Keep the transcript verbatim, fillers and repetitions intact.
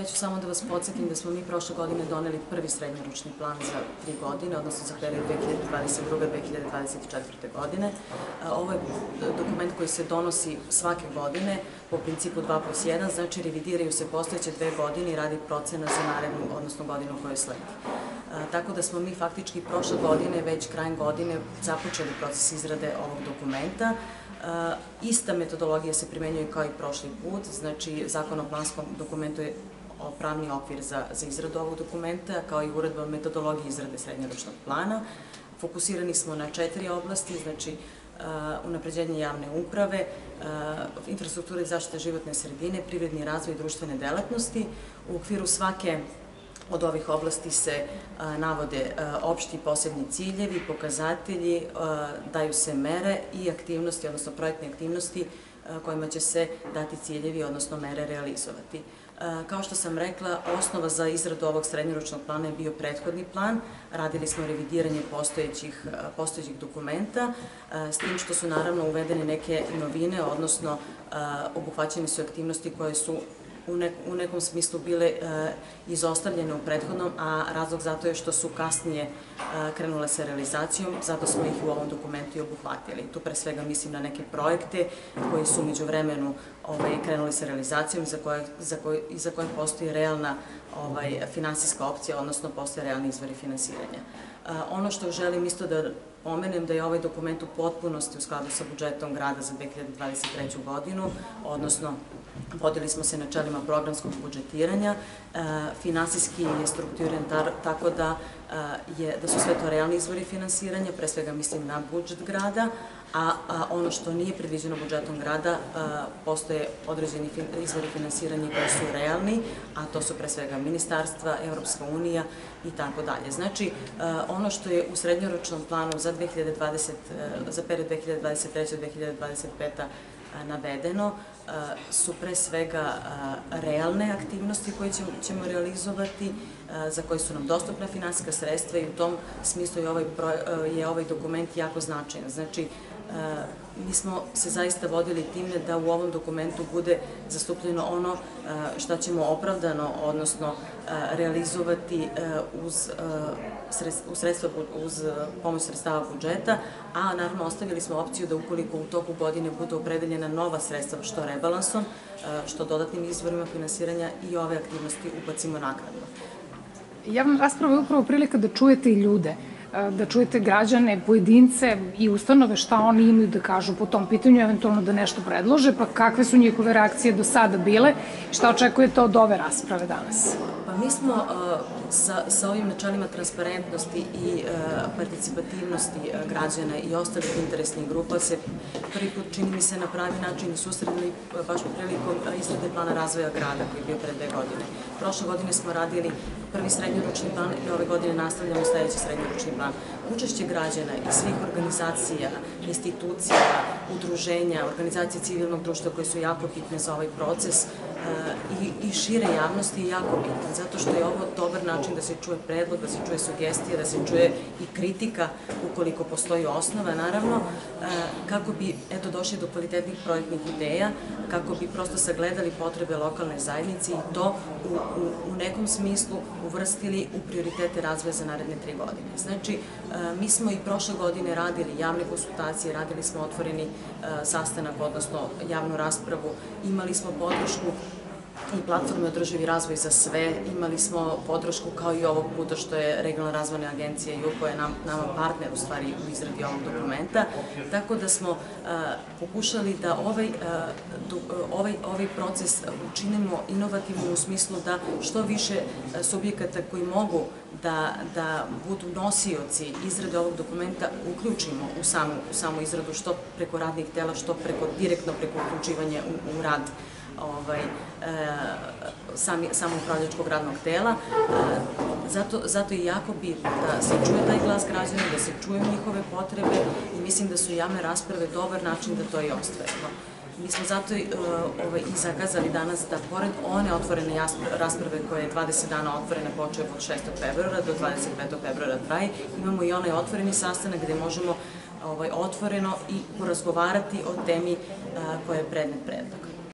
ja ću samo da vas podsjetim da smo mi prošle godine doneli prvi srednjoročni plan za tri godine, odnosno za period dve hiljade dvadeset druge do dve hiljade dvadeset četvrte. godine. Ovo je dokument koji se donosi svake godine po principu dva plus jedan, znači revidiraju se postojeće dve godine i radi procena za narednu, odnosno godinu koju sledi. Tako da smo mi faktički prošle godine, već krajem godine, započeli proces izrade ovog dokumenta. Ista metodologija se primenjuje kao i prošli put, znači Zakon o planskom dokumentu je pravni okvir za izradu ovog dokumenta, kao i uredba o metodologiji izrade srednjoročnog plana. Fokusirani smo na četiri oblasti, znači unapređenje javne uprave, infrastrukture i zaštite životne sredine, privredni razvoj i društvene delatnosti. U okviru svake od ovih oblasti se navode opšti i posebni ciljevi, pokazatelji, daju se mere i aktivnosti, odnosno projektne aktivnosti kojima će se dati ciljevi, odnosno mere realizovati. Kao što sam rekla, osnova za izradu ovog srednjoročnog plana je bio prethodni plan. Radili smo revidiranje postojećih dokumenta, s tim što su naravno uvedene neke novine, odnosno obuhvaćene su aktivnosti koje su u nekom smislu bile izostavljene u prethodnom, a razlog zato je što su kasnije krenule sa realizacijom, zato smo ih u ovom dokumentu i obuhvatili. Tu pre svega mislim na neke projekte koji su među vremenu krenuli sa realizacijom i za koje postoji realna finansijska opcija, odnosno postoje realni izvori finansiranja. Ono što želim isto da pomenem da je ovaj dokument u potpunosti u skladu sa budžetom grada za dve hiljade dvadeset treću. godinu, odnosno vodili smo se načelima programskog budžetiranja, finansijski je strukturiran tako da su sve to realni izvori finansiranja, pre svega mislim na budžet grada, a ono što nije predviđeno budžetom grada, postoje određeni izvori finansiranja koji su realni, a to su pre svega ministarstva, Evropska unija i tako dalje. Znači, ono što je u srednjoročnom planu za period dve hiljade dvadeset treće. do dve hiljade dvadeset pete. navedeno su pre svega realne aktivnosti koje ćemo realizovati, za koje su nam dostupna finansijska sredstva i u tom smislu je ovaj dokument jako značajan. Znači, mi smo se zaista vodili time da u ovom dokumentu bude zastupljeno ono što ćemo opravdano, odnosno realizovati uz pomoć sredstava budžeta, a naravno ostavili smo opciju da ukoliko u toku godine bude opredeljena nova sredstva, što rebalansom, što dodatnim izvorima finansiranja, i ove aktivnosti ubacimo naknadno. Javna rasprava je upravo prilika da čujete i ljude, da čujete građane, pojedince i ustanove šta oni imaju da kažu po tom pitanju, eventualno da nešto predlože, pa kakve su njihove reakcije do sada bile i šta očekujete od ove rasprave danas? Pa mi smo sa ovim načelima transparentnosti i participativnosti građana i ostalih interesnih grupa se prvi put, čini mi se, na pravi način susretili baš prilikom izrade plana razvoja grada koji je bio pre dve godine. Prošle godine smo radili prvi srednjoročni plan i ove godine nastavljamo sledeći srednjoročni plan. Učešće građana i svih organizacija, institucija, udruženja, organizacije civilnog društva koje su jako bitne za ovaj proces i šire javnosti je jako bitan, zato što je ovo dobar način da se čuje predlog, da se čuje sugestija, da se čuje i kritika ukoliko postoji osnova, naravno, kako bi došli do kvalitetnih projektnih ideja, kako bi prosto sagledali potrebe lokalne zajednice i to u nekom smislu uvrstili u prioritete razvoja za naredne tri godine. Znači, mi smo i prošle godine radili javne konsultacije, radili smo otvoreni sastanak, odnosno javnu raspravu, imali smo podršku i platforme Održivi razvoj za sve, imali smo podršku kao i ovog puta što je Regionalna razvojna agencija Jug, koja je nama partner u stvari u izradi ovog dokumenta, tako da smo pokušali da ovaj proces učinimo inovativnim u smislu da što više subjekata koji mogu da budu nosioci izrade ovog dokumenta uključimo u samu izradu, što preko radnih tela, što direktno preko uključivanja u rad samog upravljačkog radnog tela. Zato je jako bitno da se čuje taj glas građana, da se čuju njihove potrebe i mislim da su javne rasprave dobar način da to i ostvarimo. Mi smo zato i zakazali danas da pored one otvorene rasprave koja je dvadeset dana otvorena, počeo od šestog februara do dvadeset petog februara traje, imamo i onaj otvoreni sastanak gde možemo otvoreno i porazgovarati o temi koja je predmet predloga.